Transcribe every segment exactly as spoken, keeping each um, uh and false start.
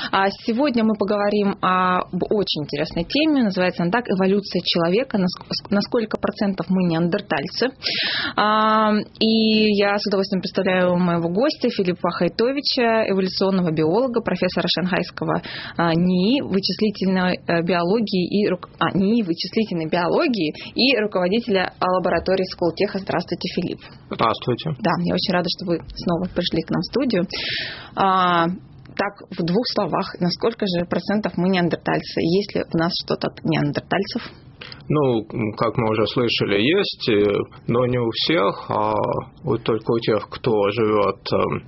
Сегодня мы поговорим об очень интересной теме, называется она так «Эволюция человека. На сколько процентов мы неандертальцы?». И я с удовольствием представляю моего гостя Филиппа Хайтовича, эволюционного биолога, профессора шанхайского НИИ вычислительной биологии и, а, НИИ вычислительной биологии и руководителя лаборатории Сколтеха. Здравствуйте, Филипп. Здравствуйте. Да, я очень рада, что вы снова пришли к нам в студию. А, так, в двух словах, на сколько же процентов мы неандертальцы? Есть ли у нас что-то от неандертальцев? Ну, как мы уже слышали, есть, но не у всех, а вот только у тех, кто живет,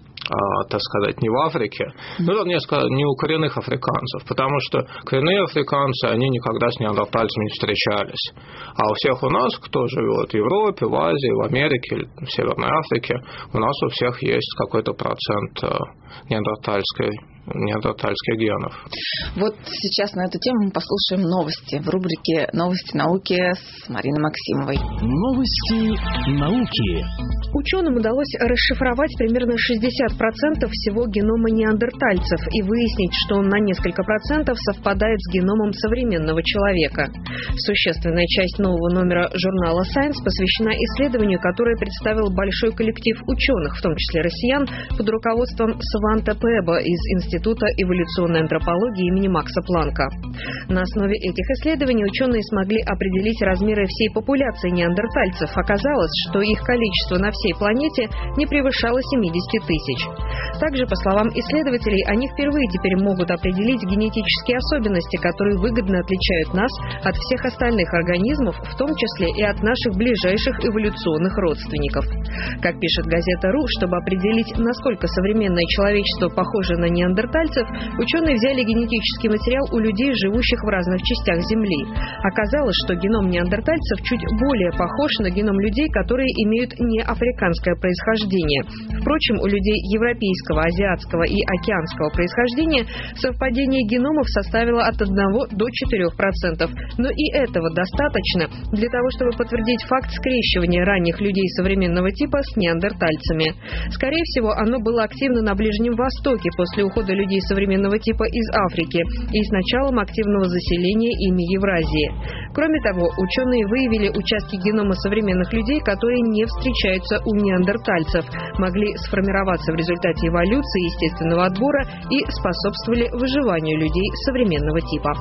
так сказать, не в Африке, ну, вернее сказать, не у коренных африканцев, потому что коренные африканцы, они никогда с неандертальцами не встречались. А у всех у нас, кто живет в Европе, в Азии, в Америке, в Северной Африке, у нас у всех есть какой-то процент неандертальской неандертальских генов. Вот сейчас на эту тему мы послушаем новости в рубрике «Новости науки» с Мариной Максимовой. Новости науки. Ученым удалось расшифровать примерно шестьдесят процентов всего генома неандертальцев и выяснить, что он на несколько процентов совпадает с геномом современного человека. Существенная часть нового номера журнала Science посвящена исследованию, которое представил большой коллектив ученых, в том числе россиян, под руководством Сванте Пеба из Института Института эволюционной антропологии имени Макса Планка. На основе этих исследований ученые смогли определить размеры всей популяции неандертальцев. Оказалось, что их количество на всей планете не превышало семьдесят тысяч. Также, по словам исследователей, они впервые теперь могут определить генетические особенности, которые выгодно отличают нас от всех остальных организмов, в том числе и от наших ближайших эволюционных родственников. Как пишет газета РУ, чтобы определить, насколько современное человечество похоже на неандертальцев, ученые взяли генетический материал у людей, живущих в разных частях Земли. Оказалось, что геном неандертальцев чуть более похож на геном людей, которые имеют неафриканское происхождение. Впрочем, у людей европейского, азиатского и океанского происхождения совпадение геномов составило от одного до четырёх процентов. Но и этого достаточно для того, чтобы подтвердить факт скрещивания ранних людей современного типа с неандертальцами. Скорее всего, оно было активно на Ближнем Востоке после ухода людей современного типа из Африки и с началом активного заселения ими Евразии. Кроме того, ученые выявили участки генома современных людей, которые не встречаются у неандертальцев, могли сформироваться в результате эволюции естественного отбора и способствовали выживанию людей современного типа.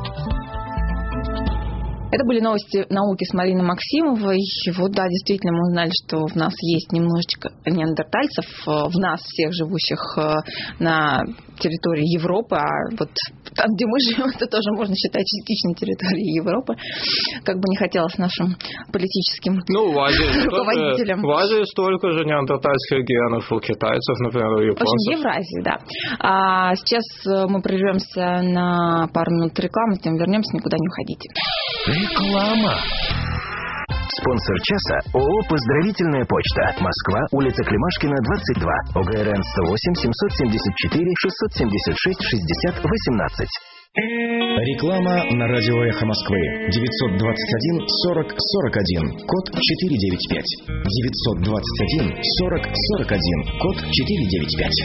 Это были новости науки с Мариной Максимовой. Вот да, действительно, мы узнали, что в нас есть немножечко неандертальцев, в нас всех живущих на территории Европы, а вот там, где мы живем, это тоже можно считать частичной территорией Европы. Как бы не хотелось нашим политическим ну, в Азии руководителям. Тоже, в Азии столько же неандертальских генов у китайцев, например, у японцев. В общем, Евразии, да. А сейчас мы прервемся на пару минут рекламы, затем вернемся, никуда не уходите. Реклама. Спонсор часа ООО «Поздравительная почта». Москва, улица Климашкина, двадцать два. ОГРН сто восемь семьсот семьдесят четыре шестьсот семьдесят шесть шестьдесят восемнадцать. Реклама на радио «Эхо Москвы». девятьсот двадцать один сорок сорок один, код четыре девять пять. девятьсот двадцать один сорок сорок один, код четыре девять пять.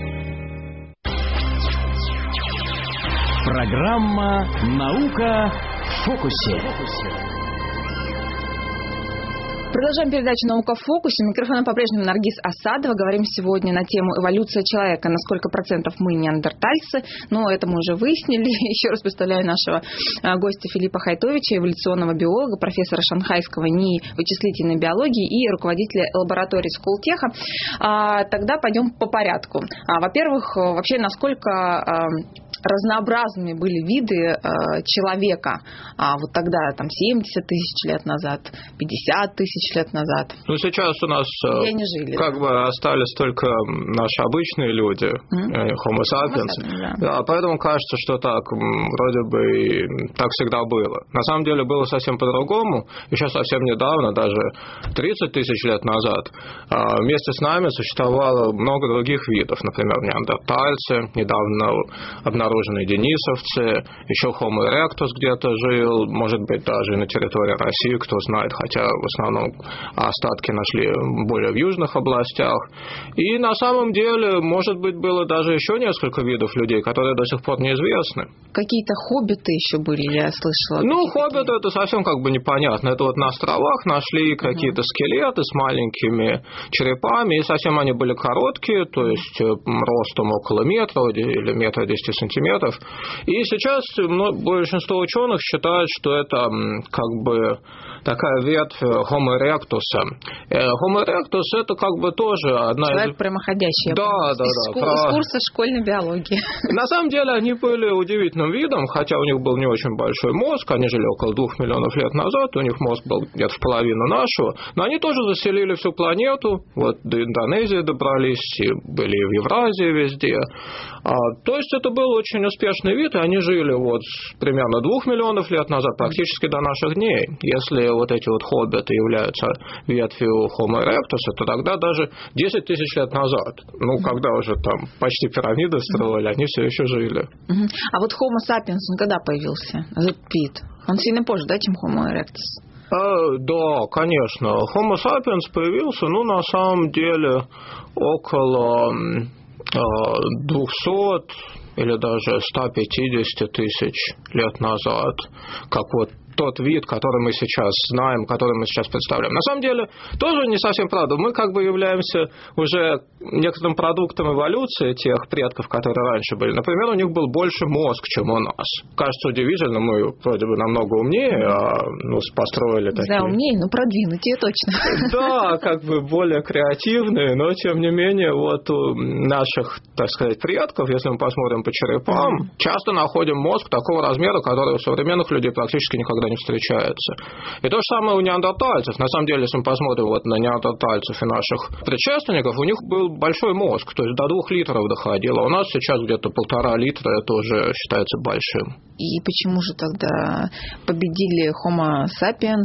Программа «Наука в фокусе». Продолжаем передачу «Наука в фокусе». Микрофон по-прежнему Наргиз Асадова. Говорим сегодня на тему эволюция человека. На сколько процентов мы неандертальцы? Но это мы уже выяснили. Еще раз представляю нашего гостя Филиппа Хайтовича, эволюционного биолога, профессора шанхайского НИИ вычислительной биологии и руководителя лаборатории Сколтеха. Тогда пойдем по порядку. Во-первых, вообще насколько разнообразными были виды э, человека, а вот тогда там семьдесят тысяч лет назад, пятьдесят тысяч лет назад. Ну, сейчас у нас жили, как да? бы остались только наши обычные люди, mm-hmm. Homo sapiens, Homo sapiens, да. Да, поэтому кажется, что так вроде бы так всегда было. На самом деле было совсем по-другому. Еще совсем недавно, даже тридцать тысяч лет назад, вместе с нами существовало много других видов, например, неандертальцы, недавно обнаружили обнаружены денисовцы, еще Homo erectus где-то жил, может быть, даже на территории России, кто знает, хотя в основном остатки нашли более в южных областях. И на самом деле, может быть, было даже еще несколько видов людей, которые до сих пор неизвестны. Какие-то хоббиты еще были, я слышала. Ну, хоббиты это совсем как бы непонятно. Это вот на островах нашли какие-то скелеты с маленькими черепами, и совсем они были короткие, то есть ростом около метра или метра десяти сантиметров. И сейчас большинство ученых считают, что это как бы такая ветвь Homo erectus. Homo erectus это как бы тоже одна Человек из... прямоходящий. Да, да, из, да. Из курса школьной биологии. На самом деле они были удивительным видом, хотя у них был не очень большой мозг, они жили около двух миллионов лет назад, у них мозг был где-то в половину нашего, но они тоже заселили всю планету, вот до Индонезии добрались, и были в Евразии везде. А, то есть это был очень успешный вид, и они жили вот примерно двух миллионов лет назад, практически до наших дней. Если вот эти вот хоббиты являются ветвью Homo erectus, то тогда даже десять тысяч лет назад, ну, когда уже там почти пирамиды строили, они все еще жили. А вот Homo sapiens, он когда появился? Этот вид? Он сильно позже, да, чем Homo erectus? А, да, конечно. Homo sapiens появился, ну, на самом деле, около двухсот или даже ста пятидесяти тысяч лет назад, как вот тот вид, который мы сейчас знаем, который мы сейчас представляем. На самом деле, тоже не совсем правда. Мы как бы являемся уже некоторым продуктом эволюции тех предков, которые раньше были. Например, у них был больше мозг, чем у нас. Кажется удивительно, мы вроде бы намного умнее, а ну, построили такие... Да, умнее, но продвинутее точно. Да, как бы более креативные, но тем не менее вот у наших, так сказать, предков, если мы посмотрим по черепам, часто находим мозг такого размера, который у современных людей практически никогда не встречается. И то же самое у неандертальцев. На самом деле, если мы посмотрим вот на неандертальцев и наших предшественников, у них был большой мозг, то есть до двух литров доходило. У нас сейчас где-то полтора литра, это уже считается большим. И почему же тогда победили Homo sapiens,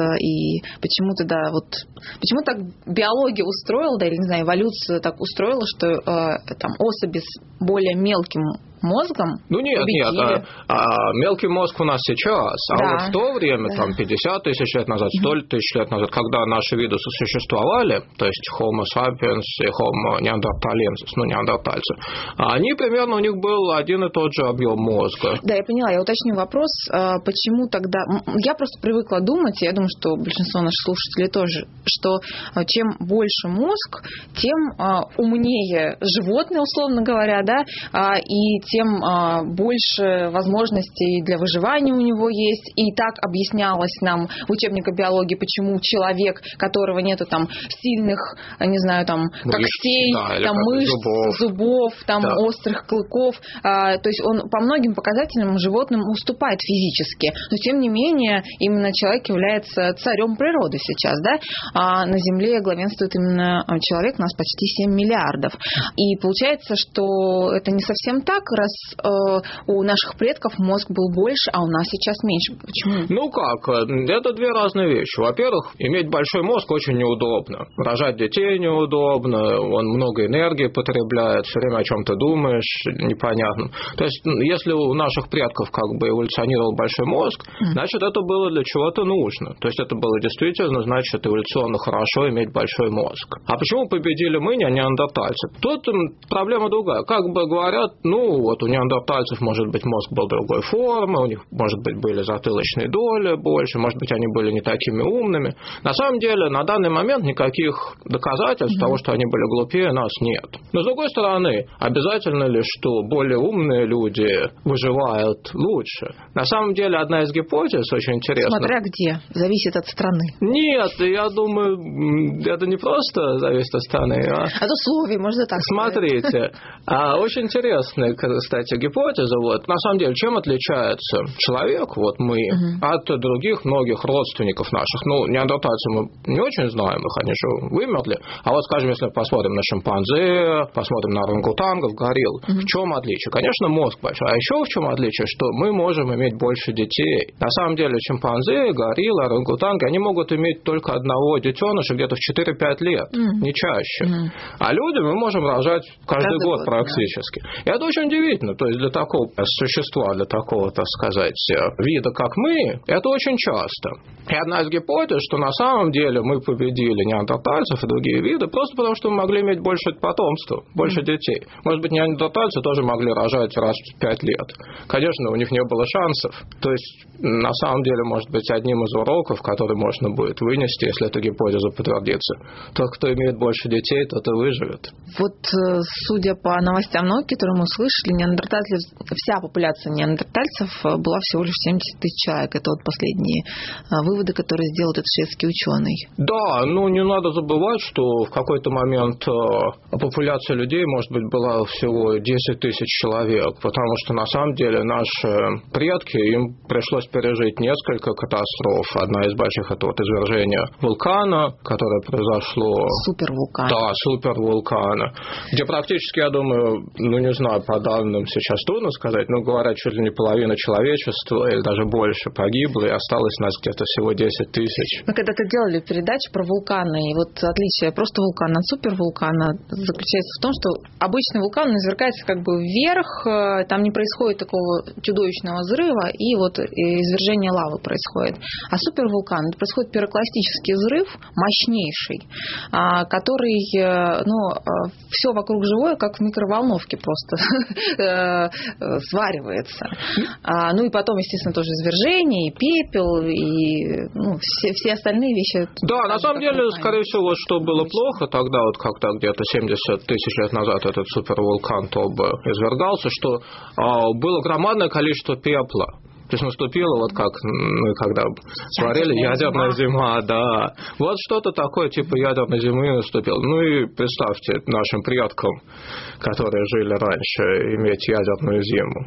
и почему тогда вот, почему так биология устроила, да, или, не знаю, эволюция так устроила, что э, там особи с более мелким мозгом? Ну нет, победили. нет, а, а, мелкий мозг у нас сейчас, а да. вот в то время, да. там пятьдесят тысяч лет назад, сто тысяч лет назад, когда наши виды существовали, то есть Homo sapiens и Homo neanderthalensis, ну неандертальцы, они примерно, у них был один и тот же объем мозга. Да, я поняла, я уточню вопрос, почему тогда, я просто привыкла думать, я думаю, что большинство наших слушателей тоже, что чем больше мозг, тем умнее животное, условно говоря, да, и тем а, больше возможностей для выживания у него есть. И так объяснялось нам в учебниках биологии, почему человек, которого нету там сильных, не знаю, там мышц, когтей, да, там мышц, зубов, зубов там да. острых клыков, а, то есть он по многим показателям животным уступает физически. Но тем не менее, именно человек является царем природы сейчас, да? А на Земле главенствует именно человек, нас почти семь миллиардов. И получается, что это не совсем так, раз э, у наших предков мозг был больше, а у нас сейчас меньше. Почему? Ну как, это две разные вещи. Во-первых, иметь большой мозг очень неудобно. Рожать детей неудобно, он много энергии потребляет, все время о чем-то думаешь, непонятно. То есть, если у наших предков как бы эволюционировал большой мозг, mm. значит, это было для чего-то нужно. То есть, это было действительно, значит, эволюционно хорошо иметь большой мозг. А почему победили мы, не неандертальцы? Тут проблема другая. Как бы говорят, ну, вот у неандертальцев, может быть, мозг был другой формы, у них, может быть, были затылочные доли больше, может быть, они были не такими умными. На самом деле, на данный момент никаких доказательств mm-hmm. того, что они были глупее, нас нет. Но, с другой стороны, обязательно ли, что более умные люди выживают лучше? На самом деле, одна из гипотез очень интересная. Смотря где, зависит от страны. Нет, я думаю, это не просто зависит от страны. А от условий, можно так сказать. Смотрите, очень интересная, кстати, гипотеза. Вот. На самом деле, чем отличается человек, вот мы, угу. от других многих родственников наших? Ну, неандертальцы мы не очень знаем их, они же вымерли. А вот, скажем, если посмотрим на шимпанзе, посмотрим на орангутангов, горилл, угу. в чем отличие? Конечно, мозг большой. А еще в чем отличие? Что мы можем иметь больше детей. На самом деле, шимпанзе, гориллы, орангутанги, они могут иметь только одного детеныша где-то в четыре-пять лет, угу. не чаще. Угу. А люди мы можем рожать каждый, каждый год, год практически. Да. И это очень удивительно. действительно, то есть для такого существа, для такого, так сказать, вида, как мы, это очень часто. И одна из гипотез, что на самом деле мы победили неандертальцев и другие виды просто потому, что мы могли иметь больше потомства, больше детей. Может быть, неандертальцы тоже могли рожать раз в пять лет. Конечно, у них не было шансов. То есть, на самом деле, может быть, одним из уроков, который можно будет вынести, если эта гипотеза подтвердится, тот, кто имеет больше детей, тот и выживет. Вот, судя по новостям науки, которые мы услышали, неандертальцев, вся популяция неандертальцев была всего лишь семьдесят тысяч человек. Это вот последние выводы, которые сделал этот шведский ученый. Да, ну не надо забывать, что в какой-то момент популяция людей, может быть, была всего десять тысяч человек, потому что на самом деле наши предки, им пришлось пережить несколько катастроф. Одна из больших — это вот извержение вулкана, которое произошло... Супервулкана. Да, супервулкана, где практически, я думаю, ну не знаю, по данным сейчас трудно сказать, но говорят, чуть ли не половина человечества или даже больше погибла, и осталось нас где-то всего десять тысяч. Мы когда-то делали передачу про вулканы, и вот отличие просто вулкана от супервулкана заключается в том, что обычный вулкан извергается как бы вверх, там не происходит такого чудовищного взрыва, и вот извержение лавы происходит. А супервулкан — это происходит пирокластический взрыв, мощнейший, который, ну, все вокруг живое, как в микроволновке просто сваривается. Ну и потом, естественно, тоже извержение, и пепел, и ну, все, все остальные вещи. Да, на самом деле, скорее всего, что было плохо тогда, вот когда где-то семьдесят тысяч лет назад этот супервулкан Тобе извергался, что а, было громадное количество пепла. То есть наступила, вот как мы когда смотрели, ядерная зима, да. Вот что-то такое типа ядерной зимы наступило. Ну и представьте нашим предкам, которые жили раньше, иметь ядерную зиму.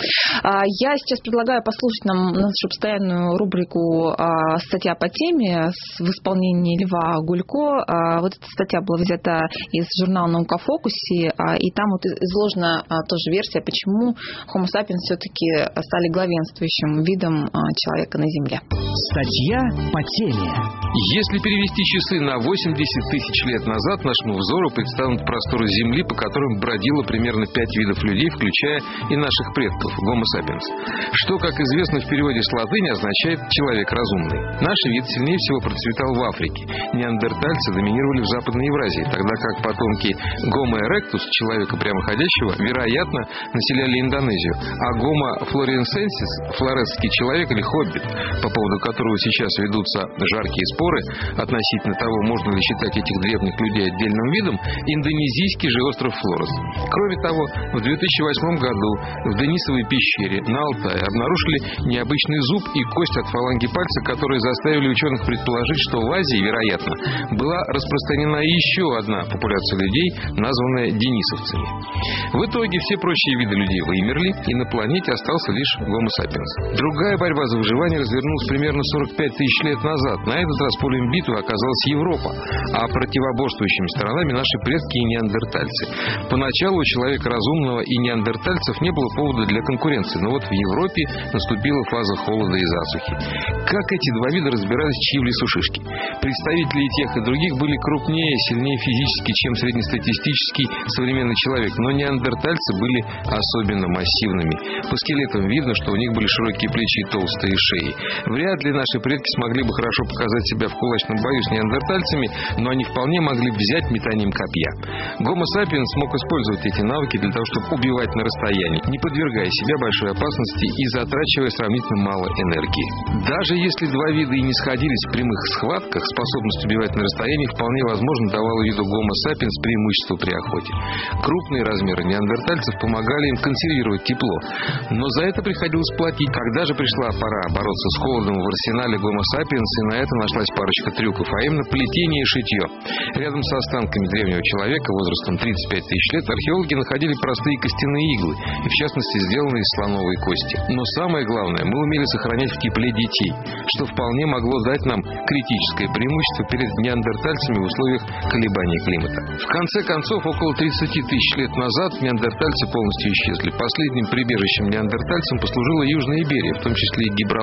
Я сейчас предлагаю послушать нам нашу постоянную рубрику «Статья по теме» в исполнении Льва Гулько. Вот эта статья была взята из журнала «Наука в фокусе», и там вот изложена тоже версия, почему Homo sapiens все-таки стали главенствующим видом человека на Земле. Статья по теме. Если перевести часы на восемьдесят тысяч лет назад, нашему взору предстанут просторы Земли, по которым бродило примерно пять видов людей, включая и наших предков, Homo sapiens, что, как известно, в переводе с латыни означает «человек разумный». Наш вид сильнее всего процветал в Африке. Неандертальцы доминировали в Западной Евразии, тогда как потомки Homo erectus, человека прямоходящего, вероятно, населяли Индонезию, а Homo floresiensis, флоресский человек или хоббит, по поводу которого сейчас ведутся жаркие споры относительно того, можно ли считать этих древних людей отдельным видом, индонезийский же остров Флорес. Кроме того, в две тысячи восьмом году в Денисовой пещере на Алтае обнаружили необычный зуб и кость от фаланги пальца, которые заставили ученых предположить, что в Азии, вероятно, была распространена еще одна популяция людей, названная денисовцами. В итоге все прочие виды людей вымерли, и на планете остался лишь Homo sapiens. Другая борьба за выживание развернулась примерно сорок пять тысяч лет назад. На этот раз полем битвы оказалась Европа, а противоборствующими сторонами наши предки и неандертальцы. Поначалу у человека разумного и неандертальцев не было повода для конкуренции, но вот в Европе наступила фаза холода и засухи. Как эти два вида разбирались, чьи в лесу шишки? Представители и тех, и других были крупнее, сильнее физически, чем среднестатистический современный человек, но неандертальцы были особенно массивными. По скелетам видно, что у них были широкие плечи и толстые шеи. Вряд ли наши предки смогли бы хорошо показать себя в кулачном бою с неандертальцами, но они вполне могли взять метанием копья. Homo sapiens мог использовать эти навыки для того, чтобы убивать на расстоянии, не подвергая себя большой опасности и затрачивая сравнительно мало энергии. Даже если два вида и не сходились в прямых схватках, способность убивать на расстоянии вполне возможно давала виду Homo sapiens преимущество при охоте. Крупные размеры неандертальцев помогали им консервировать тепло, но за это приходилось платить. Когда же пришла пора бороться с холодом в арсенале Homo sapiens, и на это нашлась парочка трюков, а именно плетение и шитье. Рядом с останками древнего человека возрастом тридцать пять тысяч лет археологи находили простые костяные иглы, и в частности сделанные из слоновой кости. Но самое главное, мы умели сохранять в тепле детей, что вполне могло дать нам критическое преимущество перед неандертальцами в условиях колебаний климата. В конце концов, около тридцати тысяч лет назад неандертальцы полностью исчезли. Последним прибежищем неандертальцам послужила Южная Иберия, в том числе и Гибралтар.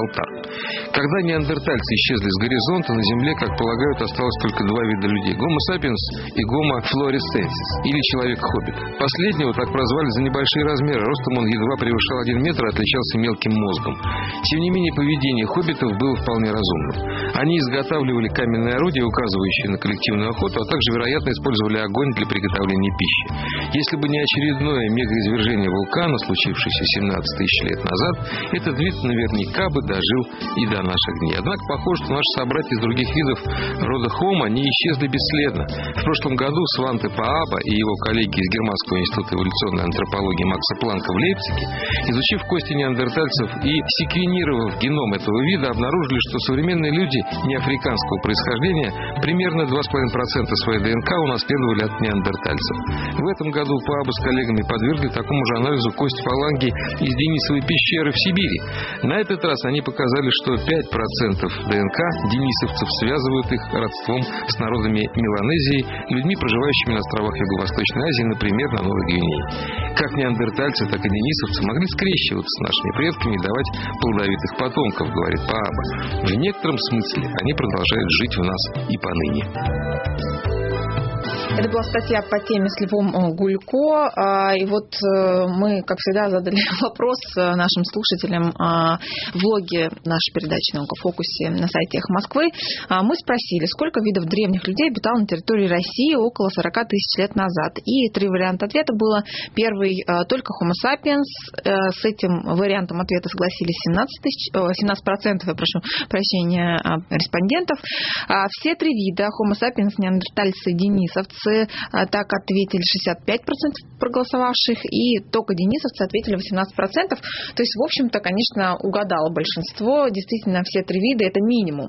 Когда неандертальцы исчезли с горизонта, на Земле, как полагают, осталось только два вида людей – Homo sapiens и Homo floresiensis, или человек-хоббит. Последнего так прозвали за небольшие размеры, ростом он едва превышал один метр и отличался мелким мозгом. Тем не менее, поведение хоббитов было вполне разумным. Они изготавливали каменные орудия, указывающие на коллективную охоту, а также, вероятно, использовали огонь для приготовления пищи. Если бы не очередное мегаизвержение вулкана, случившееся семнадцать тысяч лет назад, этот вид наверняка бы дожил и до наших дней. Однако похоже, что наши собратья из других видов рода Homo не исчезли бесследно. В прошлом году Сванте Пааба и его коллеги из Германского института эволюционной антропологии Макса Планка в Лейпциге, изучив кости неандертальцев и секвенировав геном этого вида, обнаружили, что современные люди неафриканского происхождения примерно два с половиной процента своей ДНК унаследовали от неандертальцев. В этом году Пааба с коллегами подвергли такому же анализу кости фаланги из Денисовой пещеры в Сибири. На этот раз они показали, что пять процентов ДНК денисовцев связывают их родством с народами Меланезии, людьми, проживающими на островах Юго-Восточной Азии, например, на Новой Гвинее. Как неандертальцы, так и денисовцы могли скрещиваться с нашими предками и давать плодовитых потомков, говорит Пааба. В некотором смысле они продолжают жить в нас и поныне. Это была статья по теме с Львом Гулько. И вот мы, как всегда, задали вопрос нашим слушателям в блоге нашей передачи «Наука в фокусе» на сайте «Эхо Москвы». Мы спросили, сколько видов древних людей обитало на территории России около сорок тысяч лет назад. И три варианта ответа было. Первый – только Homo sapiens. С этим вариантом ответа согласились семнадцать тысяч, семнадцать процентов, я прошу прощения, респондентов. Все три вида – Homo sapiens, неандертальцы, денисовцы – так ответили шестьдесят пять процентов проголосовавших, и только денисовцы ответили восемнадцать процентов. То есть, в общем-то, конечно, угадало большинство. Действительно, все три вида, это минимум,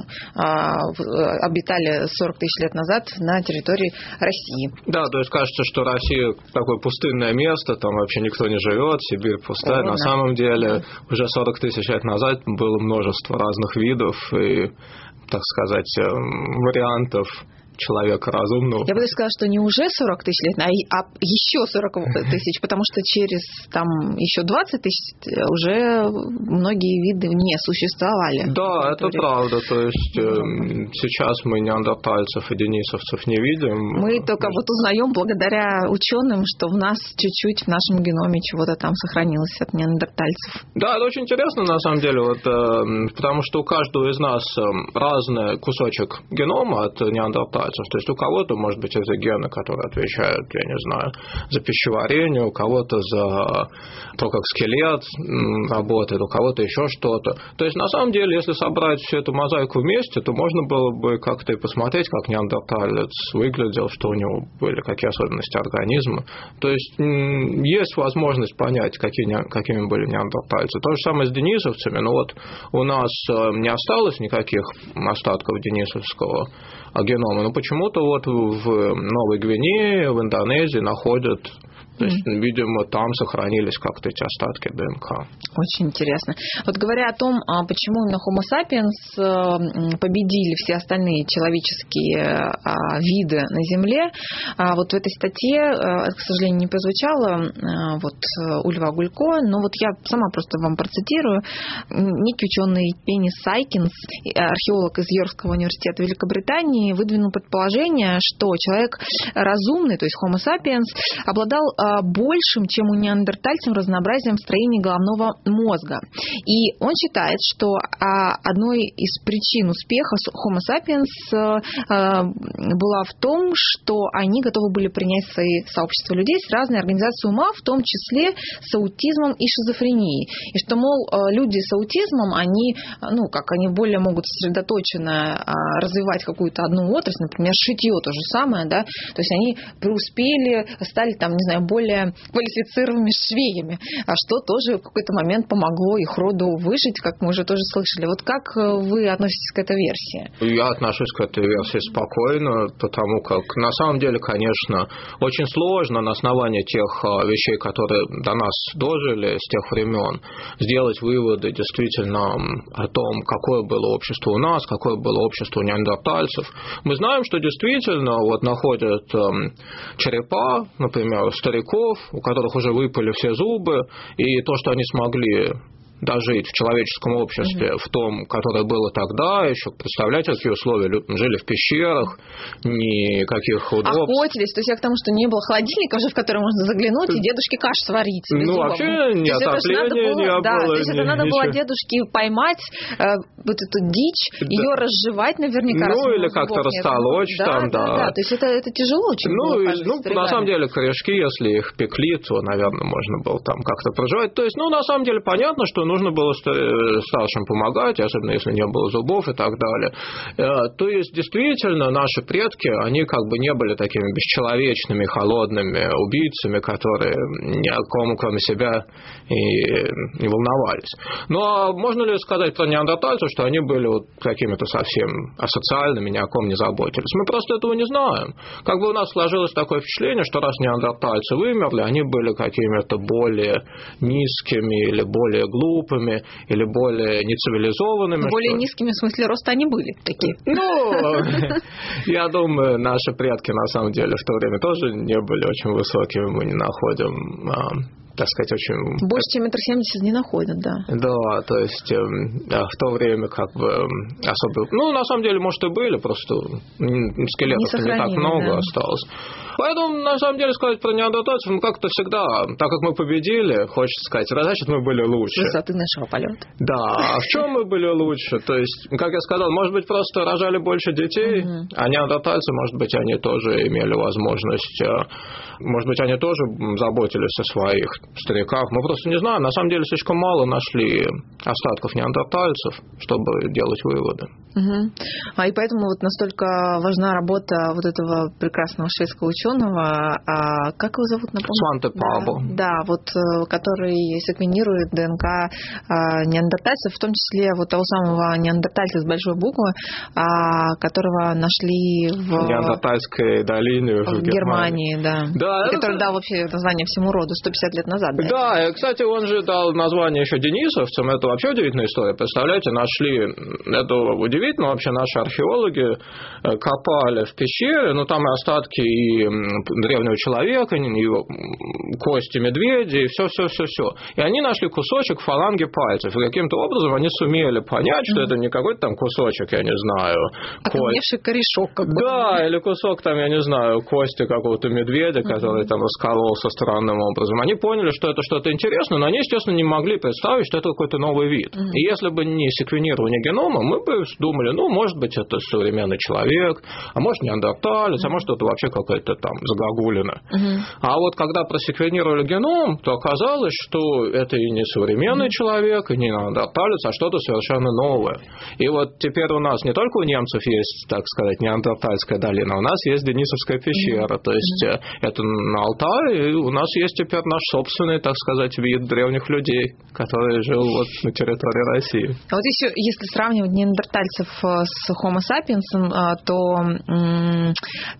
обитали сорок тысяч лет назад на территории России. Да, то есть кажется, что Россия такое пустынное место, там вообще никто не живет, Сибирь пустая. О, на да. самом деле, уже сорок тысяч лет назад было множество разных видов и, так сказать, вариантов человека разумного. Я бы даже сказала, что не уже сорок тысяч лет, а еще сорок тысяч, потому что через там еще двадцать тысяч уже многие виды не существовали. Да, это правда. То есть э, сейчас мы неандертальцев и денисовцев не видим. Мы только вот узнаем благодаря ученым, что в нас чуть-чуть в нашем геноме чего-то там сохранилось от неандертальцев. Да, это очень интересно на самом деле, вот, э, потому что у каждого из нас разный кусочек генома от неандертальцев. То есть у кого-то, может быть, это гены, которые отвечают, я не знаю, за пищеварение, у кого-то за то, как скелет работает, у кого-то еще что-то. То есть, на самом деле, если собрать всю эту мозаику вместе, то можно было бы как-то и посмотреть, как неандерталец выглядел, что у него были, какие особенности организма. То есть, есть возможность понять, какие, какими были неандертальцы. То же самое с денисовцами. Но вот у нас не осталось никаких остатков денисовского генома, но почему-то вот в Новой Гвинее, в Индонезии находят, то есть, видимо, там сохранились как-то эти остатки ДНК. Очень интересно. Вот говоря о том, почему именно Homo sapiens победили все остальные человеческие виды на Земле, вот в этой статье, к сожалению, не прозвучало вот у Льва Гулько, но вот я сама просто вам процитирую. Некий ученый Пенни Сайкинс, археолог из Йоркского университета Великобритании, выдвинул предположение, что человек разумный, то есть Homo sapiens, обладал большим, чем у неандертальцев, разнообразием в строении головного мозга. И он считает, что одной из причин успеха Homo sapiens была в том, что они готовы были принять в свои сообщества людей с разной организацией ума, в том числе с аутизмом и шизофренией. И что, мол, люди с аутизмом, они, ну, как они более могут сосредоточенно развивать какую-то одну отрасль, например, шитье то же самое, да, то есть они преуспели, стали там, не знаю, более квалифицированными швеями, а что тоже в какой-то момент помогло их роду выжить, как мы уже тоже слышали. Вот как вы относитесь к этой версии? Я отношусь к этой версии спокойно, потому как на самом деле, конечно, очень сложно на основании тех вещей, которые до нас дожили с тех времен, сделать выводы действительно о том, какое было общество у нас, какое было общество у неандертальцев. Мы знаем, что действительно вот находят черепа, например, стариков, у которых уже выпали все зубы, и то, что они смогли дожить в человеческом обществе, mm-hmm. в том, которое было тогда, еще представляете, какие условия, жили в пещерах, никаких удобств. Охотились, то есть я к тому, что не было холодильника уже, в который можно заглянуть, и дедушке кашу сварить. Ну, вообще ни отопления не было. Да, то есть ни, это надо ничего. было дедушке поймать э, вот эту дичь, да. ее разжевать наверняка. Ну, или как-то растолочь да, там, да. Да, да, то есть это, это тяжело очень ну, было. И, ну, на самом деле, корешки, если их пекли, то, наверное, можно было там как-то проживать. То есть, ну, на самом деле, понятно, что нужно было старшим помогать, особенно если не было зубов и так далее. То есть, действительно, наши предки, они как бы не были такими бесчеловечными, холодными убийцами, которые ни о ком, кроме себя, и не волновались. Но можно ли сказать про неандертальцев, что они были вот какими-то совсем асоциальными, ни о ком не заботились? Мы просто этого не знаем. Как бы у нас сложилось такое впечатление, что раз неандертальцы вымерли, они были какими-то более низкими, или более глупыми, или более нецивилизованными. Более низкими в смысле роста они были такие? Ну, я думаю, наши предки на самом деле в то время тоже не были очень высокими, мы не находим, так сказать, очень... Больше, чем метр семьдесят не находят, да. Да, то есть да, в то время как бы особо... Ну, на самом деле, может, и были, просто скелетов не, не так много да. осталось. Поэтому, на самом деле, сказать про неандертальцев, ну, как-то всегда, так как мы победили, хочется сказать, значит, мы были лучше. Высоты нашего полета. Да, а в чем мы были лучше? То есть, как я сказал, может быть, просто рожали больше детей, угу. а неандертальцы, может быть, они тоже имели возможность, может быть, они тоже заботились о своих стариках. Мы просто не знаем, на самом деле, слишком мало нашли остатков неандертальцев, чтобы делать выводы. Угу. А и поэтому вот настолько важна работа вот этого прекрасного шведского ученого, а как его зовут, напомню? Сванте Паабо. Да, да, вот который секвенирует ДНК неандертальцев, в том числе вот того самого неандертальца с большой буквы, которого нашли в Неандертальской долине в, в Германии, Германии да. да и который дал вообще название всему роду сто пятьдесят лет назад. Да, да и, кстати, он же дал название еще денисовцам, это вообще удивительная история. Представляете, нашли, это удивительно, вообще наши археологи копали в пещере, ну там и остатки и древнего человека, и кости медведя, и все-все-все-все. И они нашли кусочек фаланги пальцев, и каким-то образом они сумели понять, что mm-hmm. это не какой-то там кусочек, я не знаю, окаменевший корешок какой-то. Да, или кусок там, я не знаю, кости какого-то медведя, mm-hmm. который там раскололся странным образом. Они поняли, что это что-то интересное, но они, естественно, не могли представить, что это какой-то новый вид. Mm-hmm. И если бы не секвенирование генома, мы бы думали, ну, может быть, это современный человек, а может, неандерталец, mm-hmm. а может, это вообще какая-то там загогулина. Mm-hmm. А вот когда просеквенировали геном, то оказалось, что это и не современный mm-hmm. человек, и не неандерталец, а что-то совершенно новое. И вот теперь у нас не только у немцев есть, так сказать, неандертальская долина, у нас есть Денисовская пещера, mm-hmm. то есть mm-hmm. это на Алтае, и у нас есть теперь наш собственный, так сказать, вид древних людей, который жил вот на территории России. А вот еще, если сравнивать неандертальцев с Homo sapiens, то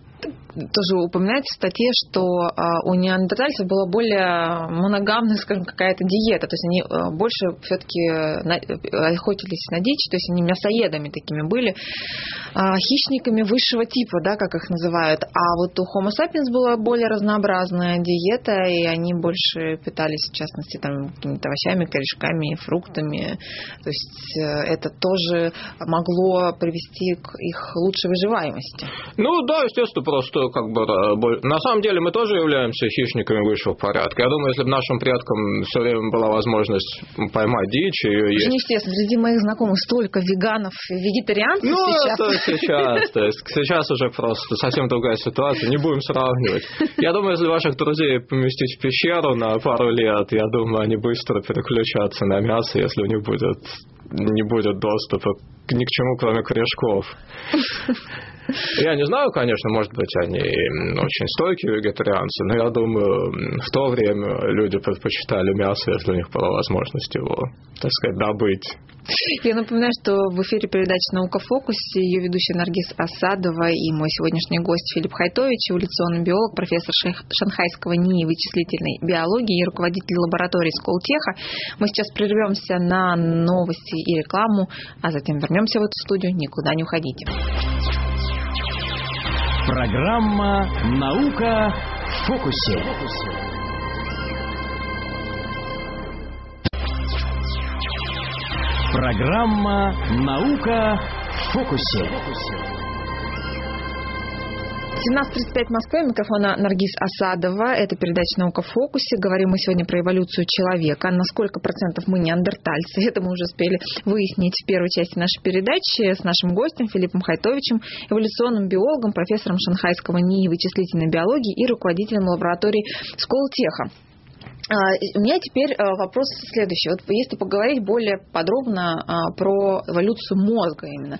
тоже упоминается в статье, что у неандертальцев была более моногамная, скажем, какая-то диета, то есть они больше все-таки охотились на дичь, то есть они мясоедами такими были, хищниками высшего типа, да, как их называют. А вот у Homo sapiens была более разнообразная диета, и они больше питались, в частности, там, какими-то овощами, корешками, фруктами. То есть это тоже могло привести к их лучшей выживаемости. Ну да, естественно, просто как бы на самом деле мы тоже являемся хищниками высшего порядка. Я думаю, если бы нашим предкам все время была возможность поймать дичь и ее есть. Ну, естественно, среди моих знакомых столько веганов и вегетарианцев ну, сейчас. Ну, это сейчас. То есть сейчас уже просто совсем другая ситуация. Не будем сравнивать. Я думаю, если ваших друзей поместить в пещеру на пару лет, я думаю, они быстро переключатся на мясо, если у них будет, не будет доступа ни к чему, кроме корешков. Я не знаю, конечно, может быть, они очень стойкие вегетарианцы, но я думаю, в то время люди предпочитали мясо, если у них была возможность его, так сказать, добыть. Я напоминаю, что в эфире передачи «Наука в фокусе», ее ведущая Наргиз Асадова и мой сегодняшний гость Филипп Хайтович, эволюционный биолог, профессор Шанхайского НИИ вычислительной биологии и руководитель лаборатории Сколтеха. Мы сейчас прервемся на новости и рекламу, а затем вернемся в эту студию. Никуда не уходите. Программа «Наука в фокусе». Программа «Наука в фокусе». семнадцать тридцать пять в Москве. Микрофона Наргиз Асадова. Это передача «Наука в фокусе». Говорим мы сегодня про эволюцию человека. На сколько процентов мы неандертальцы? Это мы уже успели выяснить в первой части нашей передачи с нашим гостем Филиппом Хайтовичем, эволюционным биологом, профессором Шанхайского НИИ вычислительной биологии и руководителем лаборатории Сколтеха. У меня теперь вопрос следующий. Вот если поговорить более подробно про эволюцию мозга именно,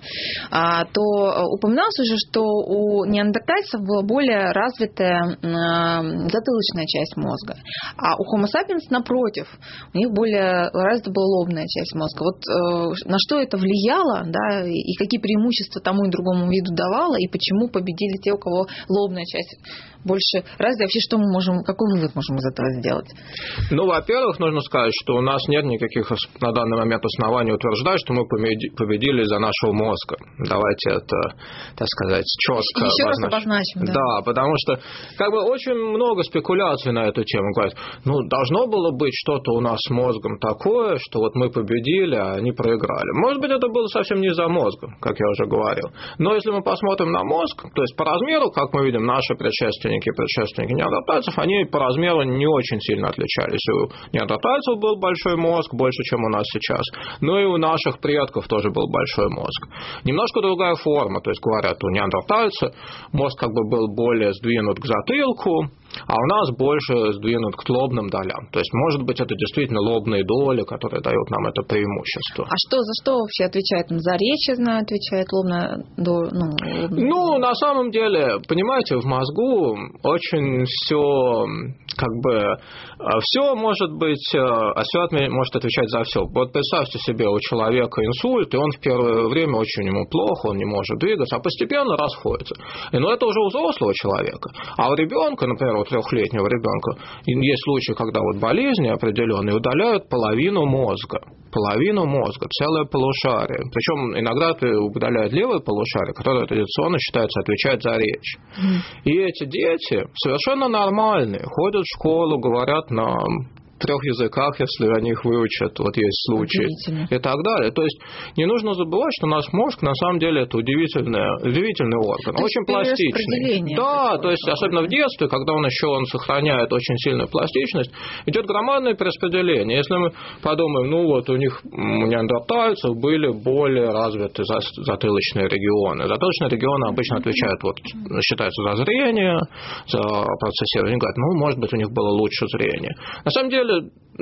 то упоминалось уже, что у неандертальцев была более развитая затылочная часть мозга, а у Homo sapiens, напротив, у них более развита была лобная часть мозга. Вот на что это влияло, да, и какие преимущества тому и другому виду давало, и почему победили те, у кого лобная часть больше развита, вообще что мы можем, какой вывод можем из этого сделать? Ну, во-первых, нужно сказать, что у нас нет никаких на данный момент оснований утверждать, что мы победили из-за нашего мозга. Давайте это, так сказать, четко Еще раз обозначим. Да. да, потому что как бы очень много спекуляций на эту тему. Говорят, ну, должно было быть что-то у нас с мозгом такое, что вот мы победили, а они проиграли. Может быть, это было совсем не из-за мозга, как я уже говорил. Но если мы посмотрим на мозг, то есть по размеру, как мы видим, наши предшественники предшественники неандертальцев, они по размеру не очень сильно отличались. У неандертальцев был большой мозг, больше, чем у нас сейчас. Но и у наших предков тоже был большой мозг. Немножко другая форма. То есть, говорят, у неандертальца мозг как бы был более сдвинут к затылку, а у нас больше сдвинут к лобным долям. То есть, может быть, это действительно лобные доли, которые дают нам это преимущество. А что, за что вообще отвечает? За речь, я знаю, отвечает лобная доля? Ну, лобная... ну, на самом деле, понимаете, в мозгу очень все, как бы, все может быть, осет может отвечать за все. Вот представьте себе, у человека инсульт, и он в первое время очень ему плохо, он не может двигаться, а постепенно расходится. И, ну, это уже у взрослого человека. А у ребенка, например, у трехлетнего ребенка, есть случаи, когда вот болезни определенные удаляют половину мозга. Половину мозга, целое полушарие. Причем иногда удаляют левое полушарие, которое традиционно считается отвечать за речь. Mm. И эти дети совершенно нормальные, ходят в школу, говорят на трех языках, если они их выучат, вот есть случаи, и так далее. То есть не нужно забывать, что наш мозг на самом деле это удивительный, удивительный орган, то очень пластичный. Да, то есть особенно в детстве, когда он еще он сохраняет очень сильную пластичность, идет громадное перераспределение. Если мы подумаем, ну вот у них, у неандертальцев были более развиты затылочные регионы. Затылочные регионы обычно отвечают, вот, считаются за зрение, за процессирование. Говорят, ну, может быть, у них было лучше зрение. На самом деле,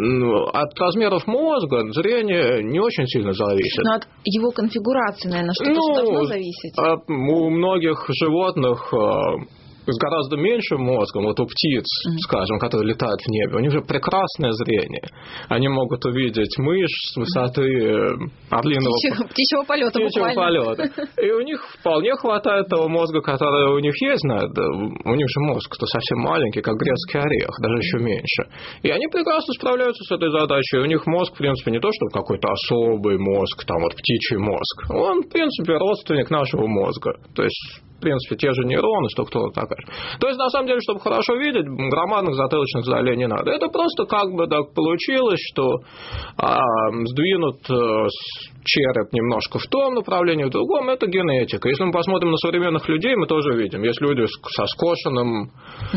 от размеров мозга зрение не очень сильно зависит. Но от его конфигурации, наверное, что-то ну, должно зависеть. У многих животных с гораздо меньшим мозгом, вот у птиц, mm-hmm. скажем, которые летают в небе, у них же прекрасное зрение. Они могут увидеть мышь с высоты орлиного... Птичьего, птичьего полета птичьего буквально. полета. И у них вполне хватает того мозга, который у них есть. У них же мозг-то совсем маленький, как грецкий орех, даже еще меньше. И они прекрасно справляются с этой задачей. У них мозг, в принципе, не то, что какой-то особый мозг, там вот птичий мозг. Он, в принципе, родственник нашего мозга. То есть... В принципе, те же нейроны, структура такая. То есть, на самом деле, чтобы хорошо видеть, громадных затылочных долей не надо. Это просто как бы так получилось, что а, сдвинут а, череп немножко в том направлении, в другом. Это генетика. Если мы посмотрим на современных людей, мы тоже видим. Есть люди со скошенным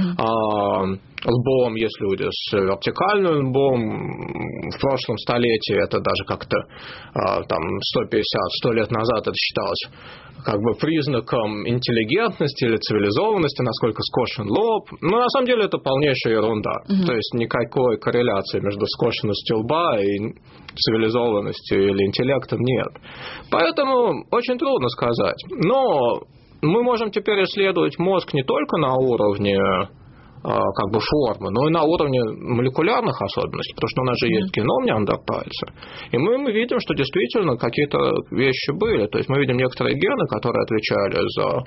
а, лбом, есть люди с вертикальным лбом. В прошлом столетии это даже как-то а, там сто пятьдесят сто лет назад это считалось как бы признаком интеллигентности или цивилизованности, насколько скошен лоб. Но на самом деле это полнейшая ерунда. Mm-hmm. То есть никакой корреляции между скошенностью лба и цивилизованностью или интеллектом нет. Поэтому очень трудно сказать. Но мы можем теперь исследовать мозг не только на уровне как бы формы, но и на уровне молекулярных особенностей, потому что у нас же есть геном неандертальца. И мы, мы видим, что действительно какие-то вещи были. То есть мы видим некоторые гены, которые отвечали за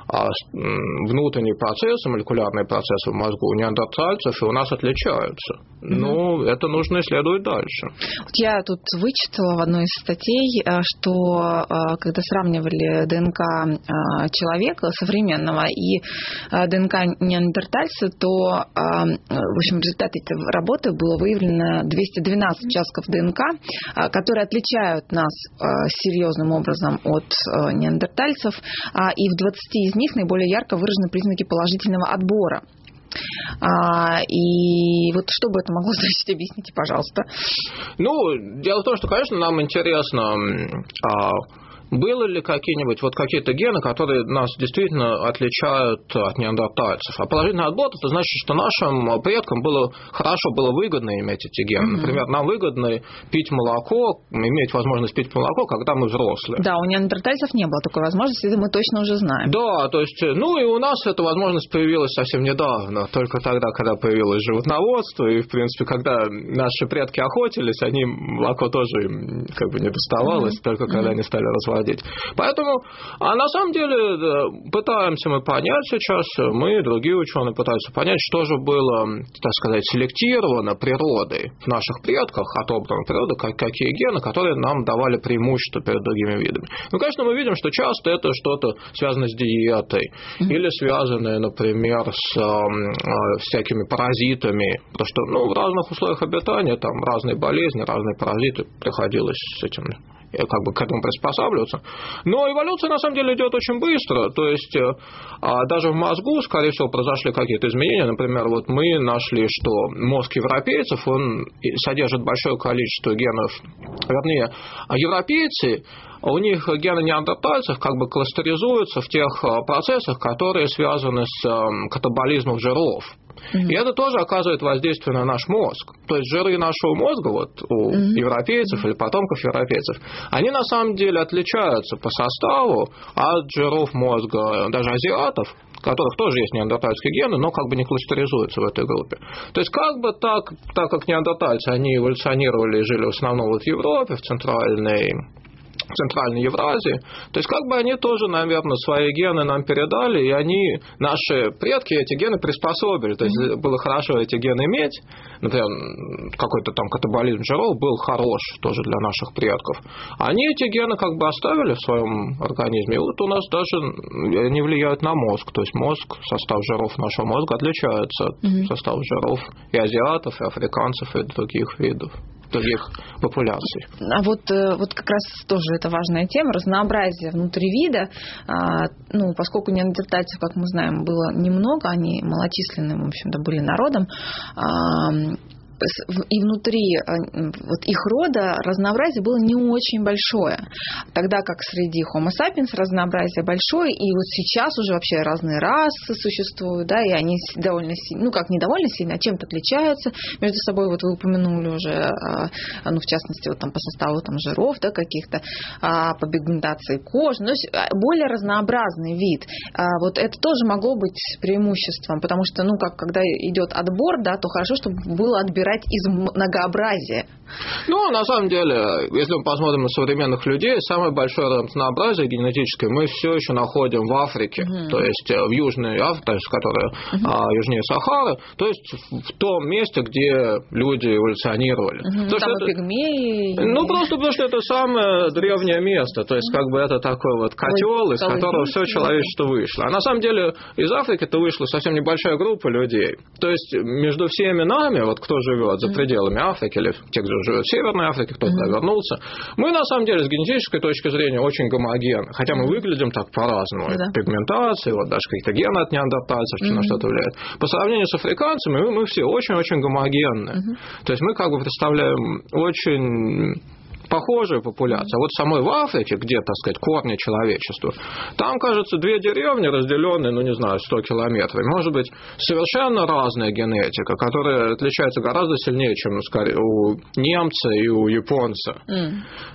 внутренние процессы, молекулярные процессы в мозгу у неандертальцев, и у нас отличаются. Ну, это нужно исследовать дальше. Вот я тут вычитала в одной из статей, что когда сравнивали ДНК человека современного и ДНК неандертальца, то в общем, в результате этой работы было выявлено двести двенадцать участков ДНК, которые отличают нас серьезным образом от неандертальцев, и в двадцати из них наиболее ярко выражены признаки положительного отбора. И вот что бы это могло значить, объясните, пожалуйста. Ну, дело в том, что, конечно, нам интересно, были ли какие-нибудь вот какие-то гены, которые нас действительно отличают от неандертальцев. А положительный отбор – это значит, что нашим предкам было хорошо, было выгодно иметь эти гены. Mm-hmm. Например, нам выгодно пить молоко, иметь возможность пить молоко, когда мы взрослые. Да, у неандертальцев не было такой возможности, это мы точно уже знаем. Да, то есть, ну и у нас эта возможность появилась совсем недавно, только тогда, когда появилось животноводство, и, в принципе, когда наши предки охотились, они молоко тоже им как бы не доставалось, mm-hmm. только когда mm-hmm. они стали разводить. Поэтому, а на самом деле, пытаемся мы понять сейчас, мы и другие ученые пытаются понять, что же было, так сказать, селектировано природой в наших предках, отобрано природой, какие гены, которые нам давали преимущество перед другими видами. Ну, конечно, мы видим, что часто это что-то связано с диетой, mm-hmm. или связанное, например, с э, всякими паразитами, потому что, ну, в разных условиях обитания, там, разные болезни, разные паразиты, приходилось с этим как бы к этому приспосабливаться. Но эволюция, на самом деле, идет очень быстро. То есть, даже в мозгу, скорее всего, произошли какие-то изменения. Например, вот мы нашли, что мозг европейцев, он содержит большое количество генов. Вернее, европейцы, у них гены неандертальцев как бы кластеризуются в тех процессах, которые связаны с катаболизмом жиров. И это тоже оказывает воздействие на наш мозг. То есть жиры нашего мозга, вот у mm-hmm. европейцев или потомков европейцев, они на самом деле отличаются по составу от жиров мозга даже азиатов, у которых тоже есть неандертальские гены, но как бы не кластеризуются в этой группе. То есть как бы так, так как неандертальцы, они эволюционировали и жили в основном вот в Европе, в центральной... в Центральной Евразии, то есть как бы они тоже, наверное, свои гены нам передали, и они, наши предки, эти гены приспособили, то есть mm-hmm. было хорошо эти гены иметь, например, какой-то там катаболизм жиров был хорош тоже для наших предков, они эти гены как бы оставили в своем организме, и вот у нас даже не влияют на мозг, то есть мозг, состав жиров нашего мозга отличается от mm-hmm. состава жиров и азиатов, и африканцев, и других видов. Других популяций. А вот, вот как раз тоже это важная тема, разнообразие внутри вида. Ну, поскольку неандертальцев, как мы знаем, было немного, они малочисленным, в общем-то, были народом, и внутри вот их рода разнообразие было не очень большое, тогда как среди Homo sapiens разнообразие большое, и вот сейчас уже вообще разные расы существуют, да, и они довольно сильно, ну как не довольно сильно, а чем-то отличаются между собой. Вот вы упомянули уже, ну в частности вот там по составу там жиров, да, каких-то, по пигментации кожи, ну, более разнообразный вид. Вот это тоже могло быть преимуществом, потому что, ну как когда идет отбор, да, то хорошо, чтобы было отбирать из многообразия. Ну, на самом деле, если мы посмотрим на современных людей, самое большое разнообразие генетическое мы все еще находим в Африке, mm-hmm. то есть в Южной Африке, которая mm-hmm. а, южнее Сахары, то есть в том месте, где люди эволюционировали. Mm-hmm. То, там это, пигмеи. Ну, просто потому что это самое древнее место, то есть mm-hmm. как бы это такой вот котел, из которого все человечество вышло. А на самом деле из Африки-то вышла совсем небольшая группа людей. То есть между всеми нами, вот кто живет за пределами Африки, или те, кто живет в Северной Африке, кто туда mm-hmm. вернулся, мы на самом деле с генетической точки зрения очень гомогенны, хотя мы выглядим так по-разному. Mm-hmm. Пигментация, вот даже какие-то гены от неандертальцев, mm-hmm. на что-то влияет. По сравнению с африканцами мы, мы все очень-очень гомогенны. Mm-hmm. То есть мы как бы представляем очень похожая популяция. А вот самой в Африке, где, так сказать, корни человечества, там, кажется, две деревни, разделенные, ну, не знаю, сто километров. Может быть, совершенно разная генетика, которая отличается гораздо сильнее, чем скорее, у немца и у японца. Mm.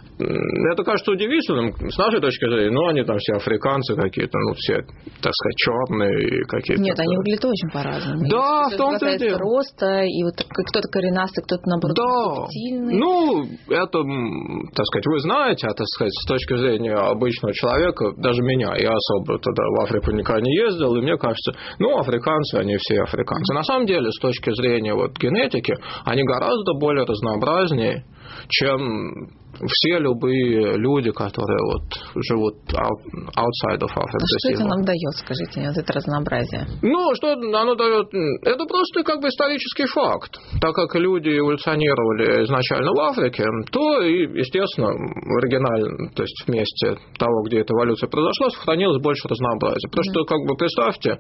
Это кажется удивительным с нашей точки зрения, но они там все африканцы какие-то, ну, все, так сказать, черные какие-то. Нет, они выглядят очень по-разному. Да, в том-то и дело. Роста, и вот кто-то коренастый, кто-то, наоборот, да. субтильный. Ну, это, так сказать, вы знаете, а, так сказать, с точки зрения обычного человека, даже меня, я особо тогда в Африку никогда не ездил, и мне кажется, ну, африканцы, они все африканцы. На самом деле, с точки зрения вот генетики, они гораздо более разнообразнее, чем все любые люди, которые вот живут outside of Africa. А что это нам дает, скажите мне, вот это разнообразие? Ну, что оно дает? Это просто как бы исторический факт. Так как люди эволюционировали изначально в Африке, то и, естественно, в оригинальном, то есть в месте того, где эта эволюция произошла, сохранилось больше разнообразия. Потому mm-hmm. что, как бы, представьте,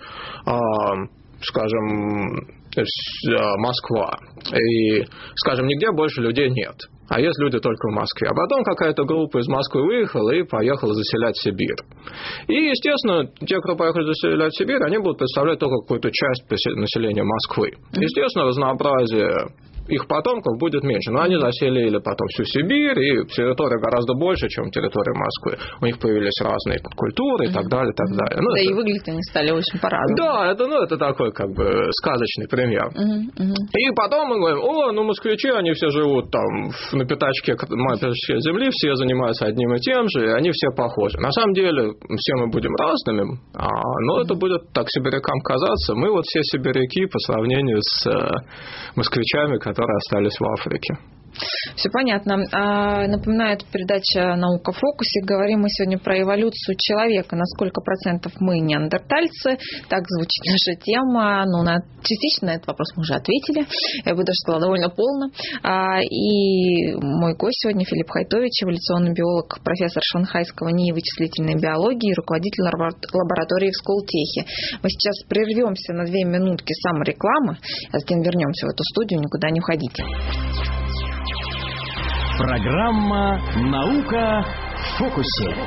скажем, Москва, и, скажем, нигде больше людей нет. А есть люди только в Москве. А потом какая-то группа из Москвы выехала и поехала заселять Сибирь. И, естественно, те, кто поехали заселять Сибирь, они будут представлять только какую-то часть населения Москвы. Естественно, разнообразие их потомков будет меньше. Но они заселили потом всю Сибирь, и территория гораздо больше, чем территория Москвы. У них появились разные культуры и так далее, и так далее. Ну, да, это... и выглядят они стали очень по-разному. Да, это, ну, это такой как бы сказочный пример. Uh-huh, uh-huh. И потом мы говорим, о, ну москвичи, они все живут там на пятачке земли, все занимаются одним и тем же, и они все похожи. На самом деле, все мы будем разными, а, но это будет так сибирякам казаться. Мы вот все сибиряки по сравнению с э, москвичами, которые остались в Африке. Все понятно. Напоминаю, это передача «Наука в фокусе». Говорим мы сегодня про эволюцию человека. На сколько процентов мы неандертальцы? Так звучит наша тема. Ну, на... частично на этот вопрос мы уже ответили. Я бы даже сказала, довольно полно. И мой гость сегодня Филипп Хайтович, эволюционный биолог, профессор Шанхайского НИИ вычислительной биологии, руководитель лаборатории в Сколтехе. Мы сейчас прервемся на две минутки саморекламы, а затем вернемся в эту студию. Никуда не уходите. Программа «Наука в фокусе».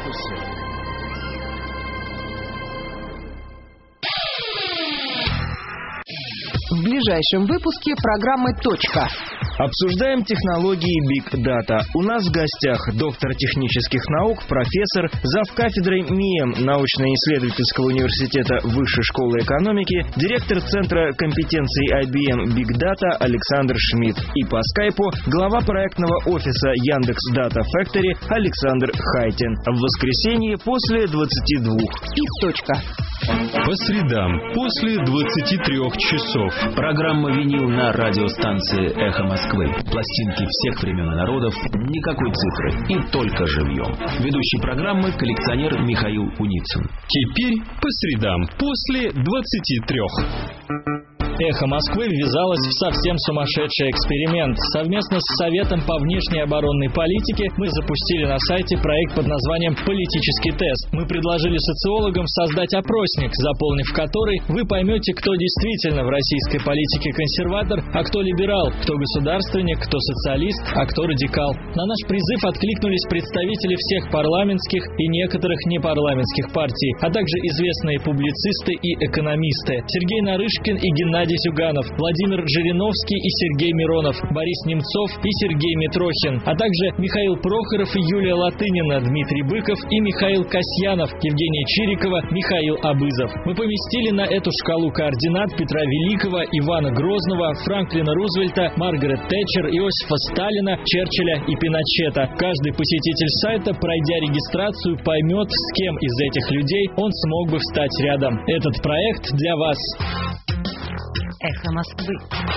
В ближайшем выпуске программы «Точка». Обсуждаем технологии Big Data. У нас в гостях доктор технических наук, профессор, завкафедрой МИЭМ научно-исследовательского университета Высшей школы экономики, директор Центра компетенций ай би эм Big Data Александр Шмидт и по скайпу глава проектного офиса Яндекс Data Factory Александр Хайтин. В воскресенье после двадцати двух. И точка. По средам после двадцати трёх часов. Программа «Винил» на радиостанции «Эхо Москвы». Пластинки всех времен и народов, никакой цифры и только живьем. Ведущий программы коллекционер Михаил Уницын. Теперь по средам после двадцати трёх. «Эхо Москвы» ввязалось в совсем сумасшедший эксперимент. Совместно с Советом по внешней оборонной политике мы запустили на сайте проект под названием «Политический тест». Мы предложили социологам создать опросник, заполнив который вы поймете, кто действительно в российской политике консерватор, а кто либерал, кто государственник, кто социалист, а кто радикал. На наш призыв откликнулись представители всех парламентских и некоторых непарламентских партий, а также известные публицисты и экономисты Сергей Нарышкин и Геннадий Зюганов, Владимир Жириновский и Сергей Миронов, Борис Немцов и Сергей Митрохин, а также Михаил Прохоров и Юлия Латынина, Дмитрий Быков и Михаил Касьянов, Евгения Чирикова, Михаил Абызов. Мы поместили на эту шкалу координат Петра Великого, Ивана Грозного, Франклина Рузвельта, Маргарет Тэтчер, Иосифа Сталина, Черчилля и Пиночета. Каждый посетитель сайта, пройдя регистрацию, поймет, с кем из этих людей он смог бы встать рядом. Этот проект для вас. Эхо Москвы.